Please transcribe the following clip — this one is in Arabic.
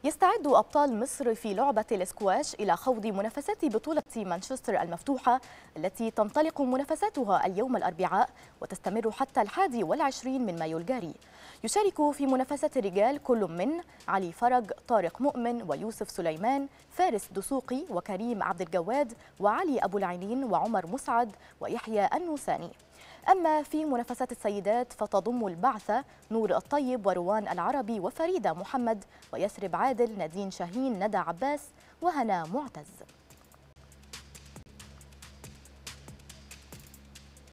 يستعد أبطال مصر في لعبة الاسكواش إلى خوض منافسات بطولة مانشستر المفتوحة التي تنطلق منافساتها اليوم الأربعاء وتستمر حتى 21 من مايو الجاري. يشارك في منافسات الرجال كل من علي فرج، طارق مؤمن، ويوسف سليمان، فارس دسوقي، وكريم عبد الجواد، وعلي أبو العينين، وعمر مسعد، ويحيى النوساني. أما في منافسات السيدات فتضم البعثة نور الطيب وروان العربي وفريدة محمد ويسرب عادل، نادين شاهين، ندى عباس، وهنا معتز.